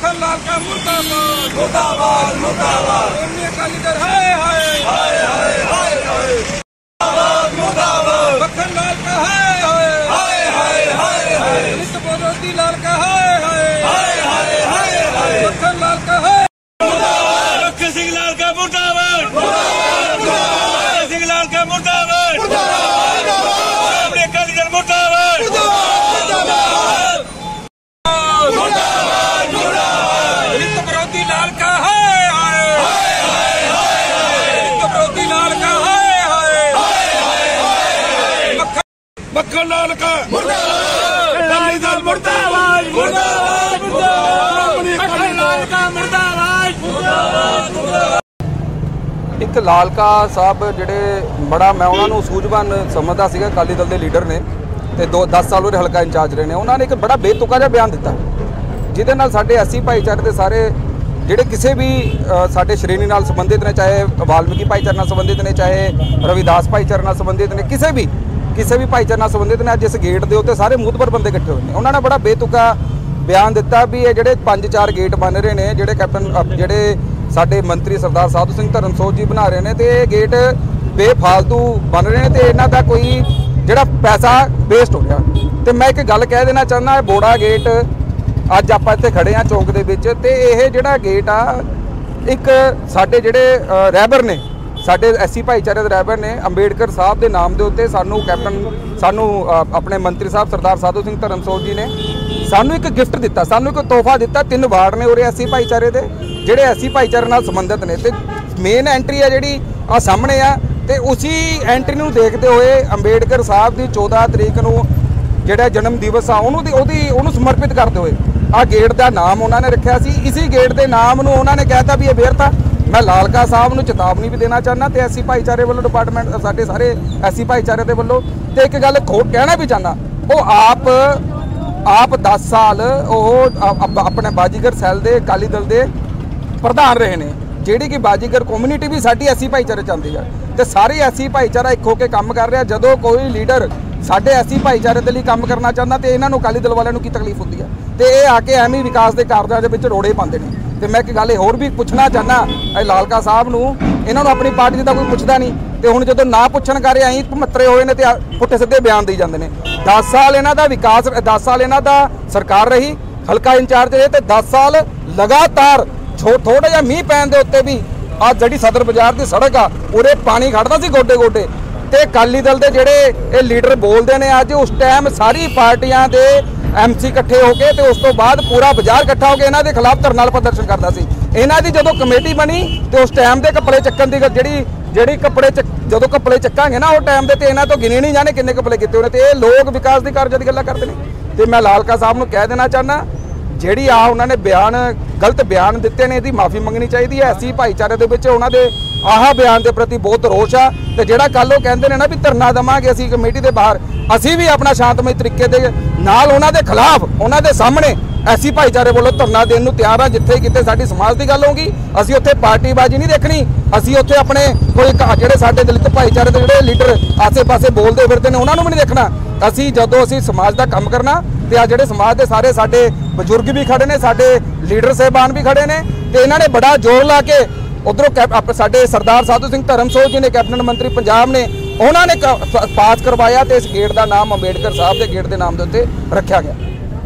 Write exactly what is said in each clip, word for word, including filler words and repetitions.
मक्खन लाल का मुर्दाबाद मुर्दाबाद मुर्दाबाद अकाली दल हाय हाय हाय हाय हाय हाय मुर्दाबाद मक्खन लाल का हाय हाय हाय हाय हाय दलित विरोधी लाल का हाय हाय हाय हाय हाय मक्खन लाल का हाय मुर्दाबाद लखन सिंह लाल का मुर्दाबाद मुर्दाबाद सिंह लाल का मुर्दाबाद मुर्दाबाद अकाली दल मुर्दाबाद मक्खन लाल का मुर्दाबाद अकाली दल मुर्दाबाद मुर्दाबाद मुर्दाबाद मक्खन लाल का मुर्दाबाद मुर्दाबाद। एक लालका साहब जिहड़े बड़ा मैं उन्होंने सूझवान समझदा सीगा अकाली दल के लीडर ने ते दो दस साल वो हल्का इंचार्ज रहे ने। उन्होंने एक बड़ा बेतुका जिहा बयान दिता जिहदे नाल साडे एस सी भाईचारे के सारे ਜਿਹੜੇ ਕਿਸੇ भी साडे श्रेणी नाल संबंधित ने, चाहे वाल्मीकि भाईचारे नाल संबंधित ने, चाहे रविदास भाईचारे नाल संबंधित ने, किसी भी किसी भी भाईचारे नाल संबंधित ने, अज इस गेट के उत्ते सारे मूतबर बंदे इकट्ठे हुए हैं। उन्होंने बड़ा बेतुका बयान दिता भी ये जिहड़े पंज चार गेट बन रहे हैं, जिहड़े कैप्टन जिहड़े साडे मंत्री सरदार साधु सिंह धर्मसोत जी बना रहे हैं, तो ये गेट बेफालतू बन रहे हैं, तो इन्हां दा कोई जिहड़ा पैसा वेस्ट हो गया। तो मैं एक गल कह देना चाहना, बोड़ा गेट अज आप इत्थे खड़े हाँ चौंक दे विच, ते इह जिहड़ा गेट आ एक साडे जिहड़े रहबर ने, साडे एस सी भाईचारे दे रहबर ने, अंबेडकर साहब के नाम के उत्ते सानू कैप्टन सानू अपने मंत्री साहब सरदार साधु सिंह धर्मसोत जी ने सानू एक गिफ्ट दिता, सानू एक तोहफा दिता। तीन वार्ड ने उरे एस सी भाईचारे दे जिहड़े एस सी भाईचारे नाल संबंधित ने, ते मेन एंट्री है जिहड़ी आ सामने आ, ते उसी एंट्री नूं देखते हुए अंबेडकर साहब की चौदह तरीक नूं जिहड़ा जन्म दिवस आ उहनूं ओहदी उहनूं समर्पित करते हुए आ गेट का नाम उन्होंने रखा सी। इसी गेट के नाम नूं उन्होंने कहता भी ये बेरता। मैं लालका साहब नूं चेतावनी भी देना चाहना, तो एस सी भाईचारे वालों डिपार्टमेंट साडे सारे एस सी भाईचारे के वालों, तो एक गल खो कहना भी चाहना, वो आप आप दस साल वो अपने बाजीगर सैल के अकाली दल के प्रधान रहे हैं, जिहड़ी कि बाजीगर कम्यूनिटी भी साडी एस सी भाईचारे चाहती है, तो सारे एस सी भाईचारा एक होकर काम कर रहा। जदों कोई लीडर साडे एस सी भाईचारे के लिए काम करना चाहता, तो इन्हों अकाली दल वालों की तकलीफ होती है, तो ये आके एवं ही विकास के कारजां दे विच रोड़े पाते हैं। तो मैं एक गल होर भी पूछना चाहना लालका साहब नूं, इन्होंने अपनी पार्टी का कोई पुछदा नहीं, तो हुण जदों ना पुछण कर अं भमत्तरे होए ने, तो पुट्ठे सीधे बयान दी जांदे ने। दस साल इन्हां दा विकास दस साल इन्हां दा सरकार रही, हल्का इंचार्ज रहे, तो दस साल लगातार थोड़ा जिहा मींह पैण दे उत्ते भी आ जिहड़ी सदर बाजार की सड़क आ उरे पानी खड़दा सी गोडे गोडे, तो अकाली दल के जिहड़े लीडर बोलते हैं अज, उस टाइम सारी पार्टियां दे एम सी इकट्ठे होके, तो उस तो बाद पूरा बाजार इकट्ठा होकर इन्हों के खिलाफ धरना प्रदर्शन करता सी। इन्हों की जो कमेटी बनी, तो उस टाइम के कपड़े चक्कन की जी जी कपड़े चक जो कपड़े चक्कांगे ना उस टाइम के, तो इन्हों तो गिने नहीं जाने किन्ने कपड़े किए होने, तो ये लोग विकास की कारज की गल्लां करते हैं। तो मैं लालका साहब को कह देना चाहना, ਜਿਹੜੀ ਆ ਉਹਨਾਂ ਨੇ ਬਿਆਨ ਗਲਤ ਬਿਆਨ ਦਿੱਤੇ ਨੇ, ਇਹਦੀ ਮਾਫੀ ਮੰਗਣੀ ਚਾਹੀਦੀ ਹੈ। ਐਸੀ ਭਾਈਚਾਰੇ ਦੇ ਵਿੱਚ ਉਹਨਾਂ ਦੇ ਆਹ ਬਿਆਨ ਦੇ ਪ੍ਰਤੀ ਬਹੁਤ ਰੋਸ਼ ਆ, ਤੇ ਜਿਹੜਾ ਕੱਲ ਉਹ ਕਹਿੰਦੇ ਨੇ ਨਾ ਵੀ ਧਰਨਾ ਦੇਵਾਂਗੇ ਅਸੀਂ ਕਮੇਟੀ ਦੇ ਬਾਹਰ, ਅਸੀਂ ਵੀ ਆਪਣਾ ਸ਼ਾਂਤਮਈ ਤਰੀਕੇ ਦੇ ਨਾਲ ਉਹਨਾਂ ਦੇ ਖਿਲਾਫ ਉਹਨਾਂ ਦੇ ਸਾਹਮਣੇ ਐਸੀ ਭਾਈਚਾਰੇ ਵੱਲੋਂ ਧਰਨਾ ਦੇਣ ਨੂੰ ਤਿਆਰ ਆ। ਜਿੱਥੇ ਕਿਤੇ ਸਾਡੀ ਸਮਾਜ ਦੀ ਗੱਲ ਹੋਊਗੀ, ਅਸੀਂ ਉੱਥੇ ਪਾਰਟੀਬਾਜ਼ੀ ਨਹੀਂ ਦੇਖਣੀ, ਅਸੀਂ ਉੱਥੇ ਆਪਣੇ ਕੋਈ ਜਿਹੜੇ ਸਾਡੇ ਦਲਿਤ ਭਾਈਚਾਰੇ ਦੇ ਜਿਹੜੇ ਲੀਡਰ ਆਸੇ-ਪਾਸੇ ਬੋਲਦੇ ਫਿਰਦੇ ਨੇ ਉਹਨਾਂ ਨੂੰ ਵੀ ਨਹੀਂ ਦੇਖਣਾ। ਅਸੀਂ ਜਦੋਂ ਅਸੀਂ ਸਮਾਜ ਦਾ ਕੰਮ ਕਰਨਾ, ਤੇ ਆ ਜਿਹੜੇ ਸਮਾਜ ਦੇ ਸਾਰੇ ਸਾਡੇ ਬਜ਼ੁਰਗ ਵੀ ਖੜੇ ਨੇ, ਸਾਡੇ ਲੀਡਰ ਸਾਹਿਬਾਨ ਵੀ ਖੜੇ ਨੇ, ਤੇ ਇਹਨਾਂ ਨੇ ਬੜਾ ਜ਼ੋਰ ਲਾ ਕੇ ਉਧਰੋਂ ਸਾਡੇ ਸਰਦਾਰ ਸਾਧੂ ਸਿੰਘ ਧਰਮਸੋਤ ਜੀ ਨੇ ਕੈਬਨਿਟ ਮੰਤਰੀ ਪੰਜਾਬ ਨੇ ਉਹਨਾਂ ਨੇ ਪਾਸ ਕਰਵਾਇਆ, ਤੇ ਇਸ ਗੇਟ ਦਾ ਨਾਮ ਅੰਬੇਡਕਰ ਸਾਹਿਬ ਦੇ ਗੇਟ ਦੇ ਨਾਮ ਦੇ ਉੱਤੇ ਰੱਖਿਆ ਗਿਆ।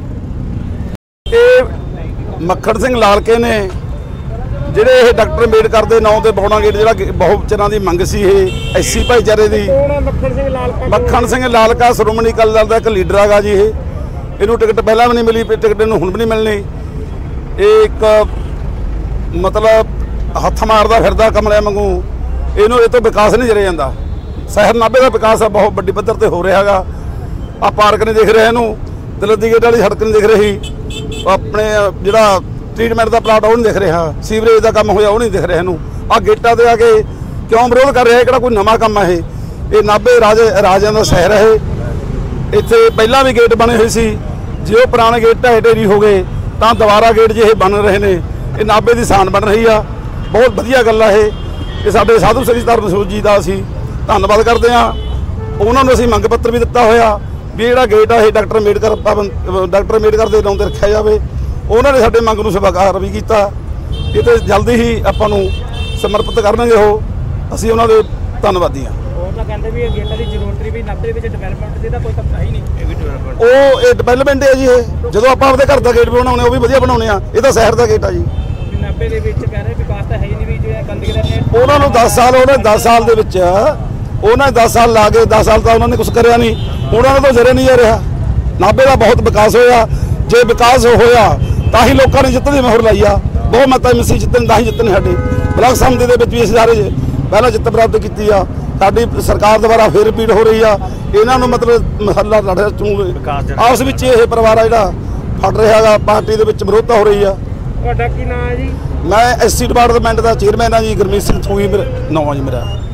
ਇਹ ਮੱਖਣ ਸਿੰਘ ਲਾਲਕੇ ਨੇ ਜਿਹੜੇ ਇਹ ਡਾਕਟਰ ਅੰਬੇਡਕਰ ਦੇ ਨਾਂ ਤੇ ਬੌੜਾ ਗੇਟ ਜਿਹੜਾ ਬਹੁਤ ਚਿਰਾਂ ਦੀ ਮੰਗ ਸੀ, ਇਹ ਐਸੀ ਭਾਈਚਾਰੇ ਦੀ। ਮੱਖਣ ਸਿੰਘ ਲਾਲਕਾ ਸ਼੍ਰੋਮਣੀ ਅਕਾਲੀ ਦਲ ਦਾ ਇੱਕ ਲੀਡਰ ਹੈਗਾ ਜੀ। ਇਹ ਇਹਨੂੰ ਟਿਕਟ ਪਹਿਲਾਂ ਵੀ ਨਹੀਂ ਮਿਲੀ, ਟਿਕਟ ਇਹਨੂੰ ਹੁਣ ਵੀ ਨਹੀਂ ਮਿਲਣੀ। ਇਹ ਇੱਕ ਮਤਲਬ ਹੱਥ ਮਾਰਦਾ ਫਿਰਦਾ ਕਮਲਿਆਂ ਵਾਂਗੂ, ਇਹਨੂੰ ਇਹ ਤੋਂ ਵਿਕਾਸ ਨਹੀਂ ਜਰੇ ਜਾਂਦਾ। ਸ਼ਹਿਰ ਨਾਭੇ ਦਾ ਵਿਕਾਸ ਆ ਬਹੁਤ ਵੱਡੀ ਪੱਧਰ ਤੇ ਹੋ ਰਿਹਾ ਹੈਗਾ। ਆ ਪਾਰਕ ਨਹੀਂ ਦਿਖ ਰਿਹਾ ਇਹਨੂੰ, ਦਲੱਦੀ ਗੇਟ ਵਾਲੀ ਸੜਕ ਨਹੀਂ ਦਿਖ ਰਹੀ, ਆਪਣੇ ਜਿਹੜਾ ਟ੍ਰੀਟਮੈਂਟ ਦਾ ਪਲਾਟ ਉਹ ਨਹੀਂ ਦਿਖ ਰਿਹਾ, ਸੀਵਰੇਜ ਦਾ ਕੰਮ ਹੋਇਆ ਉਹ ਨਹੀਂ ਦਿਖ ਰਿਹਾ ਇਹਨੂੰ। ਆ ਗੇਟਾਂ ਤੇ ਆ ਕੇ ਕਿਉਂ ਵਿਰੋਧ ਕਰ ਰਿਹਾ? ਕਿਹੜਾ ਕੋਈ ਨਵਾਂ ਕੰਮ ਹੈ ਇਹ? ਇਹ ਨਾਭੇ ਰਾਜੇ ਰਾਜਿਆਂ ਦਾ ਸ਼ਹਿਰ ਹੈ। ਇੱਥੇ ਪਹਿਲਾਂ ਵੀ ਗੇਟ ਬਣੇ ਹੋਏ ਸੀ, ਜੇ ਉਹ ਪੁਰਾਣੇ ਗੇਟ ਢਾਏ ਢੇਰੀ ਹੋ ਗਏ ਤਾਂ ਦੁਬਾਰਾ ਗੇਟ ਜੇ ਇਹ ਬਣ ਰਹੇ ਨੇ। ਇਹ ਨਾਭੇ ਦੀ ਸ਼ਾਨ ਬਣ ਰਹੀ ਆ, ਬਹੁਤ ਵਧੀਆ ਗੱਲ ਆ ਇਹ। ਇਹ ਸਾਡੇ ਸਾਧੂ ਸਿੰਘ ਧਰਮਸੋਤ ਜੀ ਦਾ ਅਸੀਂ ਧੰਨਵਾਦ ਕਰਦੇ ਹਾਂ। ਉਹਨਾਂ ਨੂੰ ਅਸੀਂ ਮੰਗ ਪੱਤਰ ਵੀ ਦਿੱਤਾ ਹੋਇਆ ਵੀ ਜਿਹੜਾ ਗੇਟ ਆ ਇਹ ਡਾਕਟਰ ਅੰਬੇਡਕਰ ਡਾਕਟਰ ਅੰਬੇਡਕਰ ਦੇ ਨਾਂ ਤੇ ਰੱਖਿਆ ਜਾਵੇ। ਉਹਨਾਂ ਨੇ ਸਾਡੇ ਮੰਗ ਨੂੰ ਸਵੀਕਾਰ ਵੀ ਕੀਤਾ। ਇਹ ਤੇ ਜਲਦੀ ਹੀ ਆਪਾਂ ਨੂੰ ਸਮਰਪਿਤ ਕਰਨਗੇ ਉਹ। ਅਸੀਂ ਉਹਨਾਂ ਦੇ ਧੰਨਵਾਦੀ ਹਾਂ। ਉਹ ਤਾਂ ਕਹਿੰਦੇ ਵੀ ਇਹ ਗੇਟਾਂ ਦੀ ਜ਼ਰੂਰਤ ਨਹੀਂ ਵੀ ਨਾਭੇ ਵਿੱਚ ਡਿਵੈਲਪਮੈਂਟ ਦੀ ਤਾਂ ਕੋਈ ਤਾਂ ਹੀ ਨਹੀਂ। ਇਹ ਵੀ ਡਿਵੈਲਪਮੈਂਟ ਉਹ ਇਹ ਡਿਵੈਲਪਮੈਂਟ ਹੈ ਜੀ। ਇਹ ਜਦੋਂ ਆਪਾਂ ਆਪਦੇ ਘਰ ਦਾ ਗੇਟ ਬਣਾਉਣੇ ਉਹ ਵੀ ਵਧੀਆ ਬਣਾਉਣੇ ਆ। ਇਹ ਤਾਂ ਸ਼ਹਿਰ ਦਾ ਗੇਟ ਆ ਜੀ। ਨਾਭੇ ਦੇ ਵਿੱਚ ਕਹਿ ਰਹੇ ਵਿਕਾਸ ਤਾਂ ਹੈ ਹੀ ਨਹੀਂ ਵੀ ਜਿਹੜਾ ਗੰਦਗੀ ਦਾ ਨੇ ਉਹਨਾਂ ਨੂੰ ਦਸ ਸਾਲ ਉਹਨੇ ਦਸ ਸਾਲ ਦੇ ਵਿੱਚ ਉਹਨਾਂ ਦਸ ਸਾਲ ਲਾ ਕੇ ਦਸ ਸਾਲ ਤਾਂ ਉਹਨਾਂ ਨੇ ਕੁਝ ਕਰਿਆ ਨਹੀਂ। ਉਹਨਾਂ ਨੂੰ ਤਾਂ ਜ਼ਰੇ ਨਹੀਂ ਆ ਰਿਹਾ। ਨਾਭੇ ਦਾ ਬਹੁਤ ਵਿਕਾਸ ਹੋਇਆ। ਜੇ ਵਿਕਾਸ ਹੋਇਆ ਤਾਂ ਹੀ ਲੋਕਾਂ ਨੇ ਜਿੱਤਣ ਦੀ ਮੋਹਰ ਲਾਈ ਆ। ਬਹੁਤ ਮਤਾਂ ਐਮਸੀ ਜਿੱਤਣ ਤਾਂ ਹੀ ਜਿੱਤਣ ਸਾਡੇ ਬਲਾਕ ਸੰਮਤੀ ਦੇ ਵਿੱਚ ਵੀ ਅਸੀਂ ਸਾਰੇ ਪਹਿਲਾਂ ਜਿੱਤ ਪ੍ਰਾਪਤ ਕੀਤੀ ਆ। ਸਾਡੀ ਸਰਕਾਰ ਦੁਆਰਾ ਫਿਰ ਰਿਪੀਟ ਹੋ ਰਹੀ ਆ। ਇਹਨਾਂ ਨੂੰ ਮਤਲਬ ਮਹੱਲਾ ਲੜ ਚੂਗੇ ਆਪਸ ਵਿੱਚ ਇਹ ਪਰਿਵਾਰ ਆ ਜਿਹੜਾ ਫਟ ਰਿਹਾ ਗਾ। ਪਾਰਟੀ ਦੇ ਵਿੱਚ ਵਿਰੋਧਤਾ ਹੋ ਰਹੀ ਆ। ਤੁਹਾਡਾ ਕੀ ਨਾਮ ਹੈ ਜੀ? ਮੈਂ ਐਸਸੀ ਡਿਪਾਰਟਮੈਂਟ ਦਾ ਚੇਅਰਮੈਨ ਆ ਜੀ। ਗੁਰਮੀਤ ਸਿੰਘ ਥੂਈ ਮੇਰਾ ਨਾਮ ਆ ਜੀ ਮੇਰਾ।